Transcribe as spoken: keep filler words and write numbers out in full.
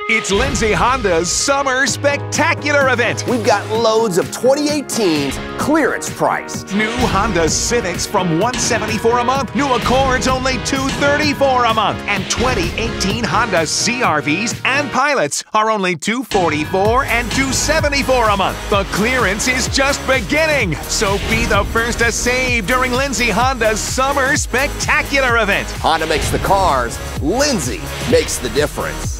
It's Lindsay Honda's Summer Spectacular event. We've got loads of twenty eighteens clearance priced. New Honda Civics from one hundred seventy-four dollars a month. New Accords only two hundred thirty-four dollars a month. And twenty eighteen Honda C R Vs and Pilots are only two hundred forty-four dollars and two hundred seventy-four dollars a month. The clearance is just beginning. So be the first to save during Lindsay Honda's Summer Spectacular event. Honda makes the cars, Lindsay makes the difference.